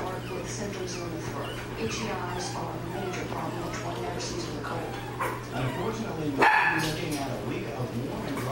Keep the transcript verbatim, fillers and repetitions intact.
start with symptoms in the throat. Itchy eyes are a major problem which one never sees with a cold. Unfortunately, we're looking at a week of warm and dry